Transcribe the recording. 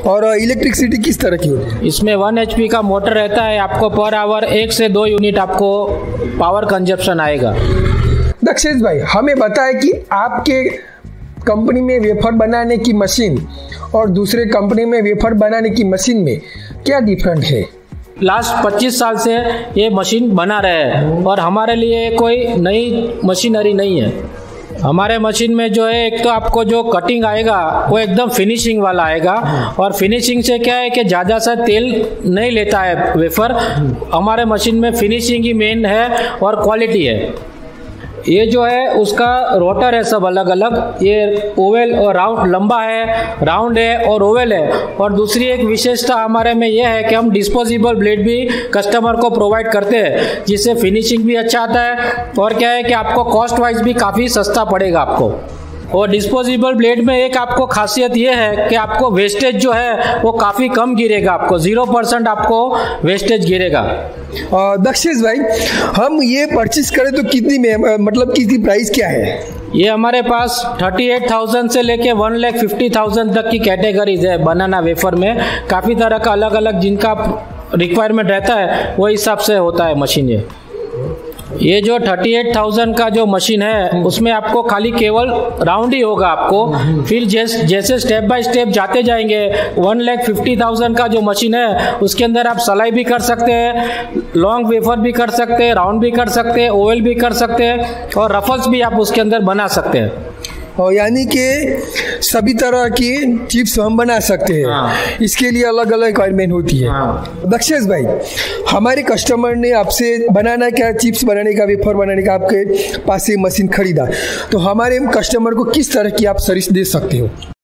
और इलेक्ट्रिसिटी किस तरह की होती है? इसमें 1 HP का मोटर रहता है, आपको पर आवर 1 से 2 यूनिट आपको पावर कंजप्शन आएगा। दक्षेश भाई, हमें बताएं कि आपके कंपनी में वेफर बनाने की मशीन और दूसरे कंपनी में वेफर बनाने की मशीन में क्या डिफरेंट है? लास्ट 25 साल से ये मशीन बना रहे हैं और हमारे लिए कोई नई मशीनरी नहीं है। हमारे मशीन में जो है, एक तो आपको जो कटिंग आएगा वो एकदम फिनिशिंग वाला आएगा, और फिनिशिंग से क्या है कि ज़्यादा सा तेल नहीं लेता है वेफर। हमारे मशीन में फिनिशिंग ही मेन है और क्वालिटी है। ये जो है उसका रोटर है सब अलग अलग, ये ओवल और राउंड, लंबा है, राउंड है और ओवल है। और दूसरी एक विशेषता हमारे में ये है कि हम डिस्पोजेबल ब्लेड भी कस्टमर को प्रोवाइड करते हैं, जिससे फिनिशिंग भी अच्छा आता है और क्या है कि आपको कॉस्ट वाइज भी काफ़ी सस्ता पड़ेगा आपको। और डिस्पोजेबल ब्लेड में एक आपको खासियत ये है कि आपको वेस्टेज जो है वो काफ़ी कम गिरेगा, आपको 0% आपको वेस्टेज गिरेगा। दक्षेश भाई, हम ये परचेज करें तो कितनी में, मतलब कितनी प्राइस क्या है? ये हमारे पास 38,000 से लेके 1,50,000 तक की कैटेगरीज है बनाना वेफर में। काफ़ी तरह का अलग अलग जिनका रिक्वायरमेंट रहता है वो हिसाब से होता है मशीन। ये जो 38,000 का जो मशीन है उसमें आपको खाली केवल राउंड ही होगा आपको। फिर जैसे स्टेप बाय स्टेप जाते जाएंगे, 1,50,000 का जो मशीन है उसके अंदर आप सलाई भी कर सकते हैं, लॉन्ग वेफर भी कर सकते हैं, राउंड भी कर सकते हैं, ओवल भी कर सकते हैं और रफल्स भी आप उसके अंदर बना सकते हैं। और यानी कि सभी तरह की चिप्स हम बना सकते हैं। हाँ। इसके लिए अलग अलग रिक्वायरमेंट होती है। हाँ। दक्षेश भाई, हमारे कस्टमर ने आपसे बनाना क्या, चिप्स बनाने का, वेफर बनाने का आपके पास से मशीन खरीदा, तो हमारे कस्टमर को किस तरह की आप सर्विस दे सकते हो?